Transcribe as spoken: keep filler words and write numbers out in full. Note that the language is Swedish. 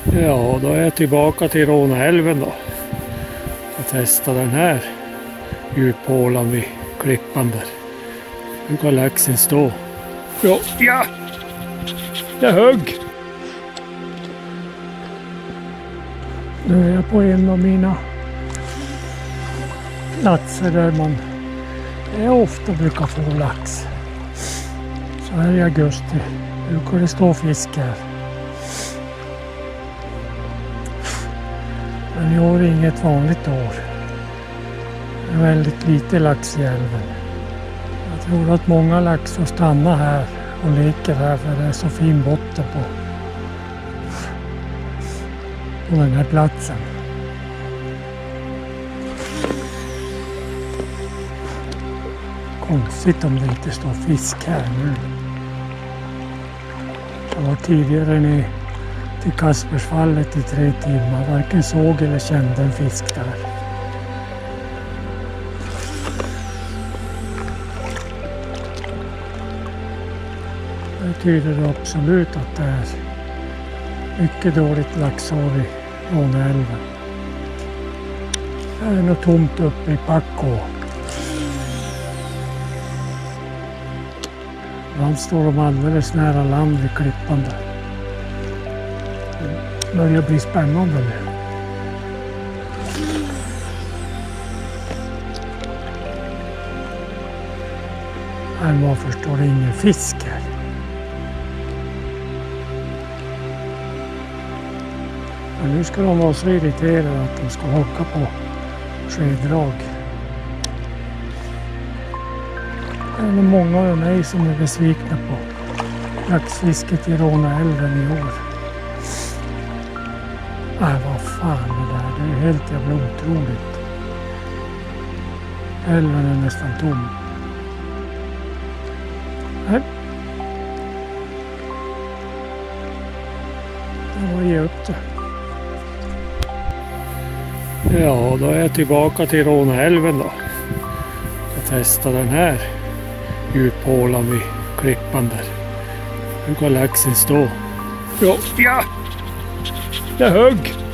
Ja, då är jag tillbaka till Råneälven då. Jag testar den här djuphålan vid klippan där. Nu kan laxen stå. Ja, ja! Jag högg! Nu är jag på en av mina platser där man ofta brukar få lax. Så här i augusti brukar det stå fisk här. Men i år är inget vanligt år. Det är väldigt lite lax i älven. Jag tror att många lax får stanna här och leker här för det är så fin botten på, på den här platsen. Konstigt om det inte står fisk här nu. Jag var tidigare ner till Kaspersfallet i tre timmar. Varken såg eller kände en fisk där. Det betyder absolut att det är mycket dåligt laxår i Råneälven. Det är nog tomt uppe i Packo. Ibland står de alldeles nära land vid klippan där. Det börjar bli spännande nu. Men varför står det ingen fisk här? Men nu ska de vara så irriterade att de ska hocka på skedrag. Det är nog många av mig som är besvikna på laxfisket i Råneälven i år. Nej, vad fan det där, det är helt jävla otroligt. Älven är nästan tom. Nej. Det var ge upp det. Ja, då är jag tillbaka till Råneälven då. Jag testar den här djuphålan vid klippan där. Nu kan laxen stå. Ja, ja! Jag högg!